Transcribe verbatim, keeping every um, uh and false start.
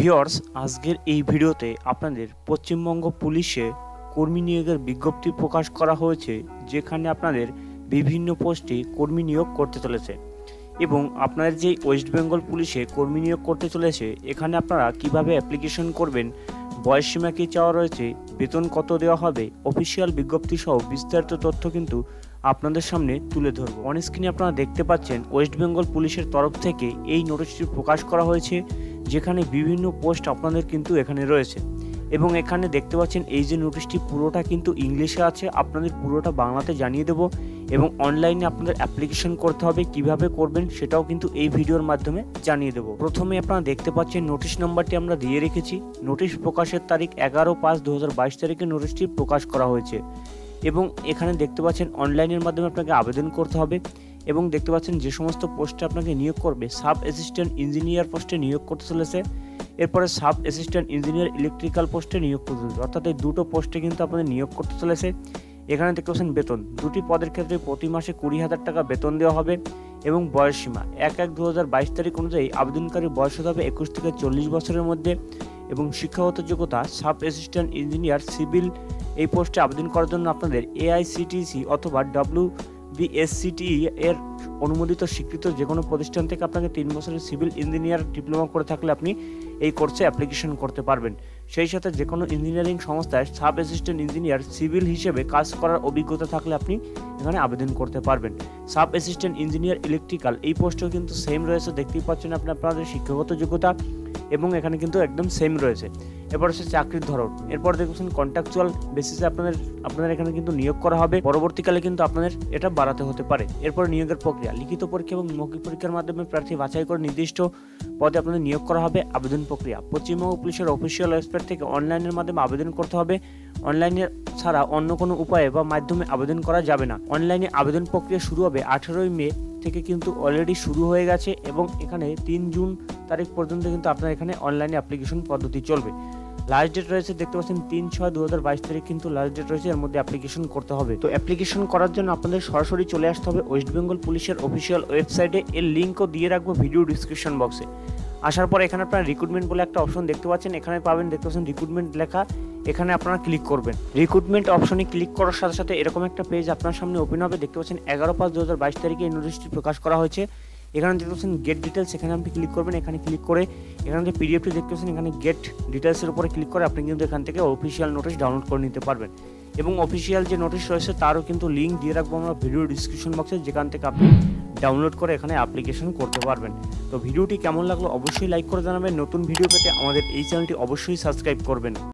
Viewers, আজকের এই ভিডিওতে আপনাদের পশ্চিমবঙ্গ পুলিশে কর্মী নিয়োগের বিজ্ঞপ্তি প্রকাশ করা হয়েছে, যেখানে আপনাদের বিভিন্ন পোস্টে কর্মী নিয়োগ করতে চলেছে এবং আপনাদের যে ওয়েস্ট বেঙ্গল পুলিশে কর্মী নিয়োগ করতে চলেছে এখানে আপনারা কিভাবে অ্যাপ্লিকেশন করবেন, বয়সসীমা কী চাওয়া রয়েছে, বেতন কত দেওয়া হবে, অফিসিয়াল বিজ্ঞপ্তি সহ বিস্তারিত তথ্য কিন্তু আপনাদের সামনে তুলে ধরব। অন স্ক্রিনে আপনারা দেখতে পাচ্ছেন ওয়েস্ট বেঙ্গল পুলিশের তরফ থেকে এই নোটিশটি প্রকাশ করা হয়েছে, যেখানে বিভিন্ন পোস্ট আপনাদের কিন্তু এখানে রয়েছে এবং এখানে দেখতে পাচ্ছেন এই যে নোটিশটি পুরোটা কিন্তু ইংলিশে আছে, আপনাদের পুরোটা বাংলাতে জানিয়ে দেব এবং অনলাইনে আপনাদের অ্যাপ্লিকেশন করতে হবে, কিভাবে করবেন সেটাও কিন্তু এই ভিডিওর মাধ্যমে জানিয়ে দেব। প্রথমে আপনারা দেখতে পাচ্ছেন নোটিশ নাম্বারটি আমরা দিয়ে রেখেছি। নোটিশ প্রকাশের তারিখ এগারো পাঁচ দু হাজার বাইশ তারিখে নোটিশটি প্রকাশ করা হয়েছে এবং এখানে দেখতে পাচ্ছেন অনলাইনের মাধ্যমে আপনাকে আবেদন করতে হবে এবং দেখতে পাচ্ছেন যে সমস্ত পোস্টে আপনাকে নিয়োগ করবে, সাব অ্যাসিস্ট্যান্ট ইঞ্জিনিয়ার পোস্টে নিয়োগ করতে চলেছে, এরপরে সাব অ্যাসিস্ট্যান্ট ইঞ্জিনিয়ার ইলেকট্রিক্যাল পোস্টে নিয়োগ করতে চলেছে, অর্থাৎ এই দুটো পোস্টে কিন্তু আপনাদের নিয়োগ করতে চলেছে। এখানে দেখতে পাচ্ছেন বেতন, দুটি পদের ক্ষেত্রে প্রতি মাসে কুড়ি হাজার টাকা বেতন দেওয়া হবে এবং বয়সসীমা এক এক দু হাজার বাইশ তারিখ অনুযায়ী আবেদনকারীর বয়স হতে হবে একুশ থেকে চল্লিশ বছরের মধ্যে এবং শিক্ষাগত যোগ্যতা সাব অ্যাসিস্ট্যান্ট ইঞ্জিনিয়ার সিভিল এই পোস্টে আবেদন করার জন্য আপনাদের এআইসিটিসি অথবা ডব্লিউ বিএসসিটি এর অনুমোদিত স্বীকৃত যে কোনো প্রতিষ্ঠান থেকে আপনাকে তিন বছরের সিভিল ইঞ্জিনিয়ার ডিপ্লোমা করে থাকলে আপনি এই কোর্সে অ্যাপ্লিকেশন করতে পারবেন। সেই সাথে যে কোনো ইঞ্জিনিয়ারিং সংস্থায় সাব অ্যাসিস্ট্যান্ট ইঞ্জিনিয়ার সিভিল হিসেবে কাজ করার অভিজ্ঞতা থাকলে আপনি এখানে আবেদন করতে পারবেন। সাব অ্যাসিস্ট্যান্ট ইঞ্জিনিয়ার ইলেকট্রিক্যাল এই পোস্টেও কিন্তু সেম রয়েছে, দেখতেই পাচ্ছেন আপনি আপনাদের শিক্ষাগত যোগ্যতা এবং এখানে কিন্তু একদম সেম রয়েছে। এরপর হচ্ছে চাকরির ধরন, এরপর দেখছেন কন্ট্রাকচুয়াল বেসিসে আপনাদের আপনাদের এখানে কিন্তু নিয়োগ করা হবে, পরবর্তীকালে কিন্তু আপনাদের এটা বাড়াতে হতে পারে। এরপর নিয়োগের প্রক্রিয়া, লিখিত পরীক্ষা এবং মৌখিক পরীক্ষার মাধ্যমে প্রার্থী বাছাই করে নির্দিষ্ট পদে আপনাদের নিয়োগ করা হবে। আবেদন প্রক্রিয়া, পশ্চিমবঙ্গ পুলিশের অফিসিয়াল ওয়েবসাইট থেকে অনলাইনের মাধ্যমে আবেদন করতে হবে, অনলাইনে ছাড়া অন্য কোনো উপায়ে বা মাধ্যমে আবেদন করা যাবে না। অনলাইনে আবেদন প্রক্রিয়া শুরু হবে আঠেরোই মে থেকে, কিন্তু অলরেডি শুরু হয়ে গেছে এবং এখানে তিন জুন তারিখ পর্যন্ত কিন্তু আপনার এখানে অনলাইনে অ্যাপ্লিকেশন পদ্ধতি চলবে। লাস্ট ডেট রয়েছে দেখতে পাচ্ছেন তিন ছয় দু হাজার বাইশ তারিখ কিন্তু লাস্ট ডেট রয়েছে, এর মধ্যে অ্যাপ্লিকেশন করতে হবে। তো অ্যাপ্লিকেশন করার জন্য আপনাদের সরাসরি চলে আসতে হবে ওয়েস্ট বেঙ্গল পুলিশের অফিসিয়াল ওয়েবসাইটে, এর লিঙ্কও দিয়ে রাখবো ভিডিও ডিসক্রিপশন বক্সে। আসার পর এখানে আপনারা রিক্রুটমেন্ট বলে একটা অপশন দেখতে পাচ্ছেন, এখানে পাবেন দেখতে পাচ্ছেন রিক্রুটমেন্ট লেখা, এখানে আপনারা ক্লিক করবেন। রিক্রুটমেন্ট অপশনে ক্লিক করার সাথে সাথে এরকম একটা পেজ আপনার সামনে ওপেন হবে, দেখতে পাচ্ছেন এগারো পাঁচ দু হাজার বাইশ তারিখে এই নোটিশটি প্রকাশ করা হয়েছে। এখানে দেখতে পাচ্ছেন গেট ডিটেলস, এখানে আপনি ক্লিক করবেন, এখানে ক্লিক করে এখানে যে পিডিএফটি দেখতে পাচ্ছেন এখানে গেট ডিটেলসের উপরে ক্লিক করে আপনি কিন্তু এখান থেকে অফিসিয়াল নোটিশ ডাউনলোড করে নিতে পারবেন এবং অফিসিয়াল যে নোটিশ রয়েছে তারও কিন্তু লিঙ্ক দিয়ে রাখবো আমরা ভিডিও ডিসক্রিপশন বক্সে, যেখান থেকে আপনি ডাউনলোড করে এখানে অ্যাপ্লিকেশন করতে পারবেন। তো ভিডিওটি কেমন লাগলো অবশ্যই লাইক করে জানাবেন, নতুন ভিডিও পেতে আমাদের এই চ্যানেলটি অবশ্যই সাবস্ক্রাইব করবেন।